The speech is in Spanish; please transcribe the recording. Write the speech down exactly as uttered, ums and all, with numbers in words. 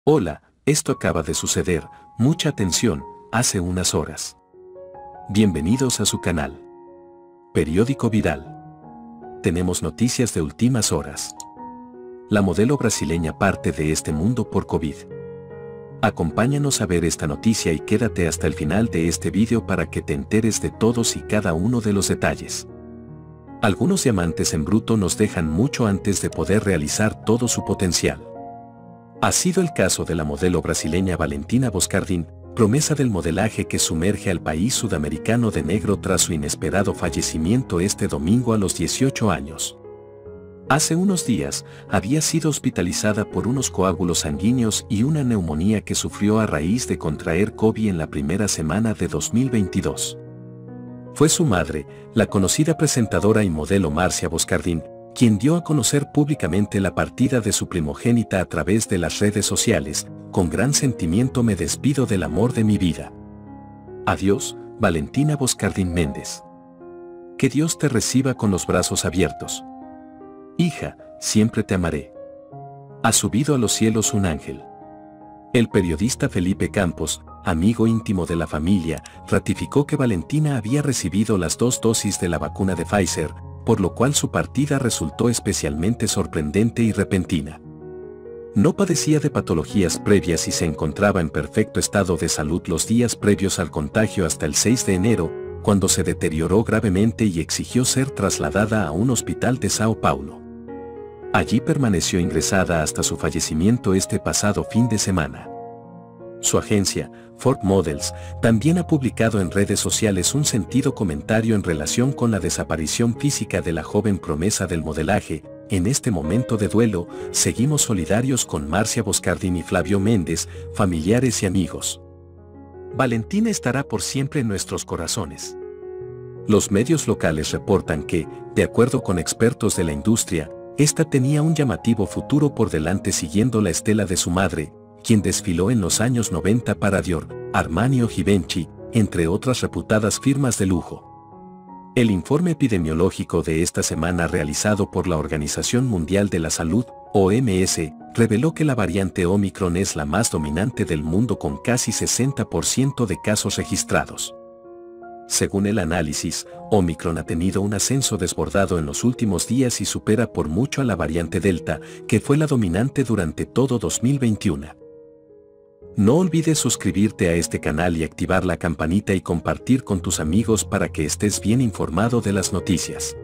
Hola, esto acaba de suceder, mucha atención, hace unas horas. Bienvenidos a su canal. Periódico Viral. Tenemos noticias de últimas horas. La modelo brasileña parte de este mundo por COVID. Acompáñanos a ver esta noticia y quédate hasta el final de este vídeo para que te enteres de todos y cada uno de los detalles. Algunos diamantes en bruto nos dejan mucho antes de poder realizar todo su potencial. Ha sido el caso de la modelo brasileña Valentina Boscardin, promesa del modelaje que sumerge al país sudamericano de negro tras su inesperado fallecimiento este domingo a los dieciocho años. Hace unos días, había sido hospitalizada por unos coágulos sanguíneos y una neumonía que sufrió a raíz de contraer COVID en la primera semana de dos mil veintidós. Fue su madre, la conocida presentadora y modelo Marcia Boscardin, quien dio a conocer públicamente la partida de su primogénita a través de las redes sociales. Con gran sentimiento me despido del amor de mi vida. Adiós, Valentina Boscardin Méndez. Que Dios te reciba con los brazos abiertos. Hija, siempre te amaré. Ha subido a los cielos un ángel. El periodista Felipe Campos, amigo íntimo de la familia, ratificó que Valentina había recibido las dos dosis de la vacuna de Pfizer, por lo cual su partida resultó especialmente sorprendente y repentina. No padecía de patologías previas y se encontraba en perfecto estado de salud los días previos al contagio hasta el seis de enero, cuando se deterioró gravemente y exigió ser trasladada a un hospital de Sao Paulo. Allí permaneció ingresada hasta su fallecimiento este pasado fin de semana. Su agencia, Ford Models, también ha publicado en redes sociales un sentido comentario en relación con la desaparición física de la joven promesa del modelaje. En este momento de duelo, seguimos solidarios con Marcia Boscardin y Flavio Méndez, familiares y amigos. Valentina estará por siempre en nuestros corazones. Los medios locales reportan que, de acuerdo con expertos de la industria, esta tenía un llamativo futuro por delante siguiendo la estela de su madre, quien desfiló en los años noventa para Dior, Armani o Givenchy, entre otras reputadas firmas de lujo. El informe epidemiológico de esta semana realizado por la Organización Mundial de la Salud, O M S, reveló que la variante Omicron es la más dominante del mundo con casi sesenta por ciento de casos registrados. Según el análisis, Omicron ha tenido un ascenso desbordado en los últimos días y supera por mucho a la variante Delta, que fue la dominante durante todo dos mil veintiuno. No olvides suscribirte a este canal y activar la campanita y compartir con tus amigos para que estés bien informado de las noticias.